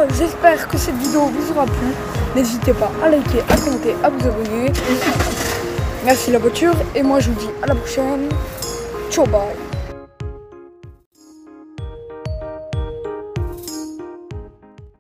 j'espère que cette vidéo vous aura plu. N'hésitez pas à liker, à commenter, à vous abonner. Merci la voiture et moi je vous dis à la prochaine. Ciao, bye.